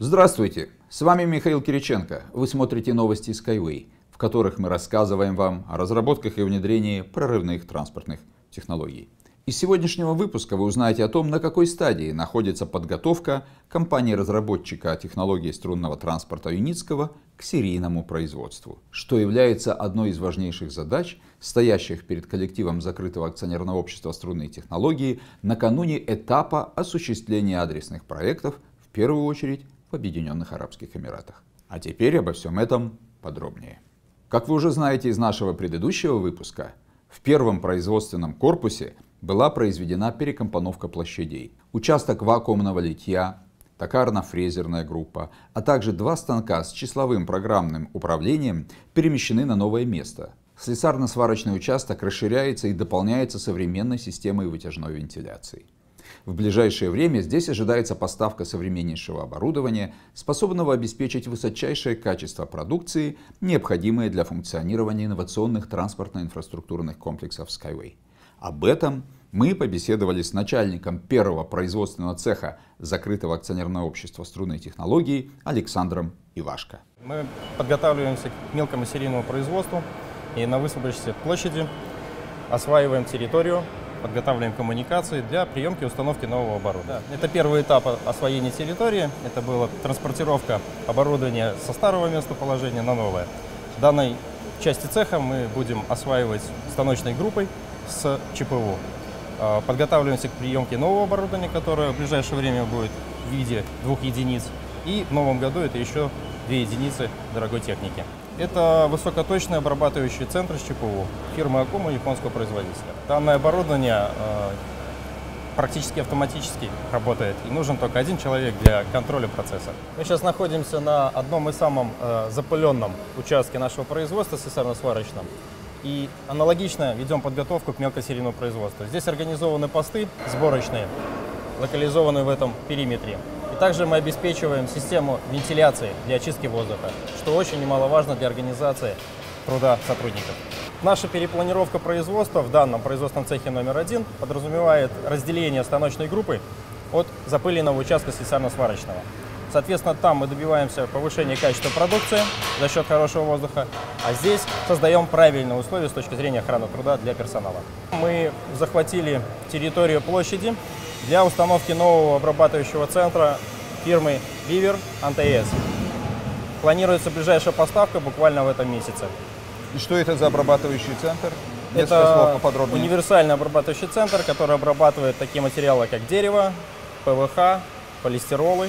Здравствуйте, с вами Михаил Кириченко. Вы смотрите новости Skyway, в которых мы рассказываем вам о разработках и внедрении прорывных транспортных технологий. Из сегодняшнего выпуска вы узнаете о том, на какой стадии находится подготовка компании-разработчика технологии струнного транспорта Юницкого к серийному производству, что является одной из важнейших задач, стоящих перед коллективом закрытого акционерного общества «Струнные технологии» накануне этапа осуществления адресных проектов, в первую очередь в Объединенных Арабских Эмиратах. А теперь обо всем этом подробнее. Как вы уже знаете из нашего предыдущего выпуска, в первом производственном корпусе была произведена перекомпоновка площадей. Участок вакуумного литья, токарно-фрезерная группа, а также два станка с числовым программным управлением перемещены на новое место. Слесарно-сварочный участок расширяется и дополняется современной системой вытяжной вентиляции. В ближайшее время здесь ожидается поставка современнейшего оборудования, способного обеспечить высочайшее качество продукции, необходимое для функционирования инновационных транспортно-инфраструктурных комплексов Skyway. Об этом мы побеседовали с начальником первого производственного цеха закрытого акционерного общества «Струнные технологии» Александром Ивашко. Мы подготавливаемся к мелкому серийному производству и на высвободившейся площади осваиваем территорию, подготавливаем коммуникации для приемки и установки нового оборудования. Это первый этап освоения территории. Это была транспортировка оборудования со старого местоположения на новое. В данной части цеха мы будем осваивать станочной группой с ЧПУ. Подготавливаемся к приемке нового оборудования, которое в ближайшее время будет в виде 2 единиц. И в новом году это еще 2 единицы дорогой техники. Это высокоточный обрабатывающий центр с ЧПУ фирмы Акума, японского производителя. Данное оборудование практически автоматически работает, и нужен только один человек для контроля процесса. Мы сейчас находимся на одном из самых запыленном участке нашего производства, слесарно-сварочном, и аналогично ведем подготовку к мелкосерийному производству. Здесь организованы посты сборочные, локализованные в этом периметре. И также мы обеспечиваем систему вентиляции для очистки воздуха, что очень немаловажно для организации труда сотрудников. Наша перепланировка производства в данном производственном цехе номер 1 подразумевает разделение станочной группы от запыленного участка слесарно-сварочного. Соответственно, там мы добиваемся повышения качества продукции за счет хорошего воздуха, а здесь создаем правильные условия с точки зрения охраны труда для персонала. Мы захватили территорию площади для установки нового обрабатывающего центра фирмы Beaver АНТС. Планируется ближайшая поставка буквально в этом месяце. И что это за обрабатывающий центр? Это универсальный обрабатывающий центр, который обрабатывает такие материалы, как дерево, ПВХ, полистиролы.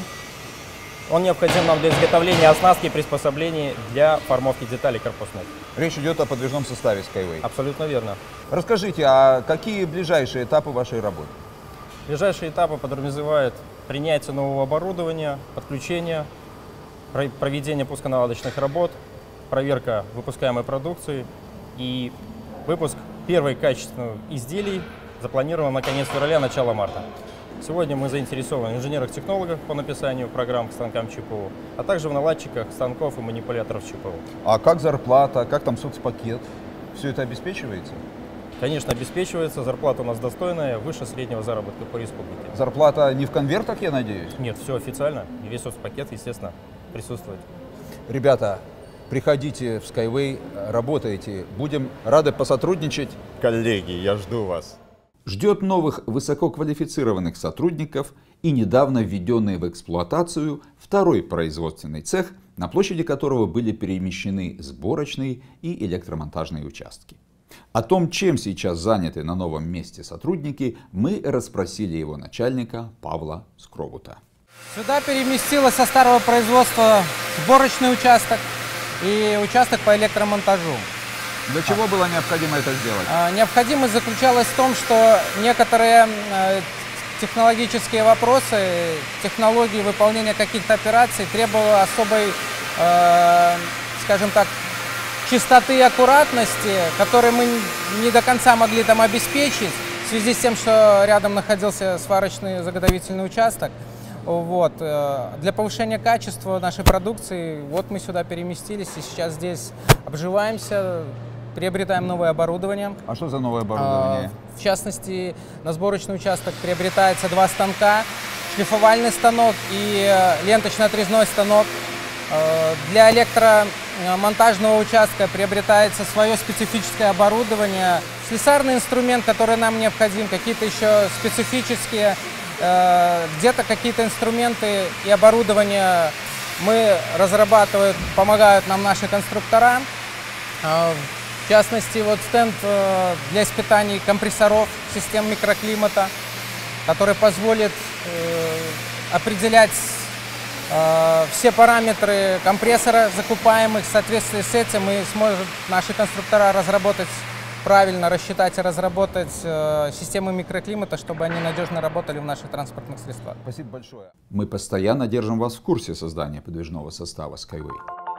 Он необходим нам для изготовления оснастки и приспособлений для формовки деталей корпусных. Речь идет о подвижном составе Skyway. Абсолютно верно. Расскажите, а какие ближайшие этапы вашей работы? Ближайшие этапы подразумевают принятие нового оборудования, подключение, проведение пусконаладочных работ, проверка выпускаемой продукции и выпуск первых качественных изделий запланирован на конец февраля, начало марта. Сегодня мы заинтересованы в инженерах-технологах по написанию программ к станкам ЧПУ, а также в наладчиках станков и манипуляторов ЧПУ. А как зарплата, как там соцпакет? Все это обеспечивается? Конечно, обеспечивается. Зарплата у нас достойная, выше среднего заработка по республике. Зарплата не в конвертах, я надеюсь? Нет, все официально. И весь соцпакет, естественно, присутствует. Ребята, приходите в Skyway, работайте. Будем рады посотрудничать. Коллеги, я жду вас. Ждет новых высококвалифицированных сотрудников и недавно введенный в эксплуатацию второй производственный цех, на площади которого были перемещены сборочные и электромонтажные участки. О том, чем сейчас заняты на новом месте сотрудники, мы расспросили его начальника Павла Скробута. Сюда переместилось со старого производства сборочный участок и участок по электромонтажу. Для чего было необходимо это сделать? Необходимость заключалась в том, что некоторые технологические вопросы, технологии выполнения каких-то операций требовали особой, скажем так, чистоты и аккуратности, которые мы не до конца могли там обеспечить в связи с тем, что рядом находился сварочный заготовительный участок. Вот. Для повышения качества нашей продукции вот мы сюда переместились и сейчас здесь обживаемся, приобретаем новое оборудование. А что за новое оборудование? В частности, на сборочный участок приобретается 2 станка шлифовальный станок и ленточно-отрезной станок. Для электромонтажного участка приобретается свое специфическое оборудование, слесарный инструмент, который нам необходим, какие-то еще специфические, где-то какие-то инструменты и оборудование мы разрабатываем, помогают нам наши конструктора. В частности, вот стенд для испытаний компрессоров систем микроклимата, который позволит определять все параметры компрессора закупаемых. В соответствии с этим мы сможем наши конструктора разработать правильно, рассчитать и разработать системы микроклимата, чтобы они надежно работали в наших транспортных средствах. Спасибо большое. Мы постоянно держим вас в курсе создания подвижного состава Skyway.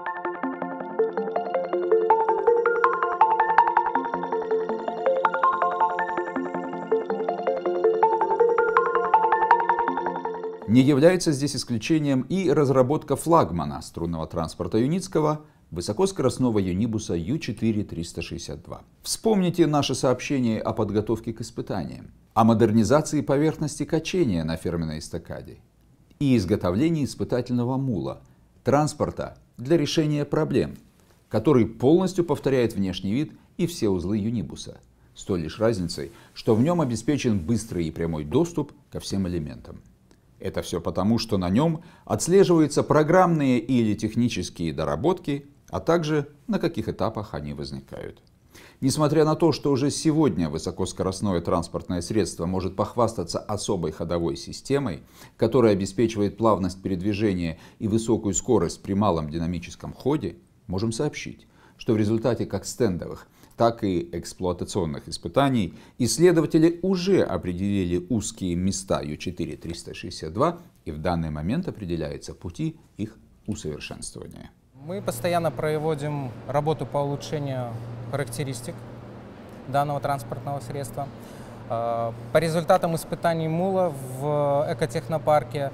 Не является здесь исключением и разработка флагмана струнного транспорта Юницкого высокоскоростного юнибуса Ю4-362. Вспомните наше сообщение о подготовке к испытаниям, о модернизации поверхности качения на ферменной эстакаде и изготовлении испытательного мула, транспорта для решения проблем, который полностью повторяет внешний вид и все узлы юнибуса, с той лишь разницей, что в нем обеспечен быстрый и прямой доступ ко всем элементам. Это все потому, что на нем отслеживаются программные или технические доработки, а также на каких этапах они возникают. Несмотря на то, что уже сегодня высокоскоростное транспортное средство может похвастаться особой ходовой системой, которая обеспечивает плавность передвижения и высокую скорость при малом динамическом ходе, можем сообщить, что в результате как стендовых, так и эксплуатационных испытаний исследователи уже определили узкие места Ю4-362 и в данный момент определяются пути их усовершенствования. Мы постоянно проводим работу по улучшению характеристик данного транспортного средства. По результатам испытаний мула в экотехнопарке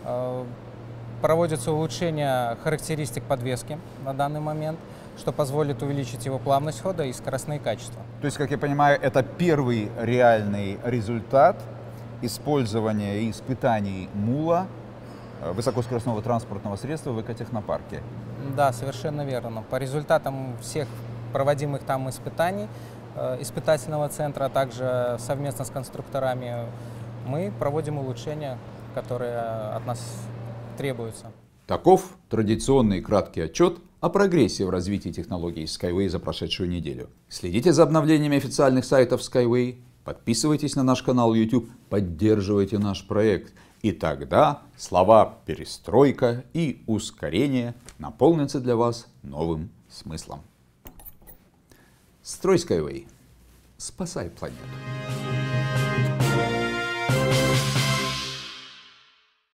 проводится улучшение характеристик подвески на данный момент, что позволит увеличить его плавность хода и скоростные качества. То есть, как я понимаю, это первый реальный результат использования и испытаний мула, высокоскоростного транспортного средства в экотехнопарке. Да, совершенно верно. По результатам всех проводимых там испытаний испытательного центра, а также совместно с конструкторами мы проводим улучшения, которые от нас требуются. Таков традиционный краткий отчет о прогрессе в развитии технологий Skyway за прошедшую неделю. Следите за обновлениями официальных сайтов Skyway, подписывайтесь на наш канал YouTube, поддерживайте наш проект. И тогда слова «перестройка» и «ускорение» наполнятся для вас новым смыслом. Строй Skyway. Спасай планету.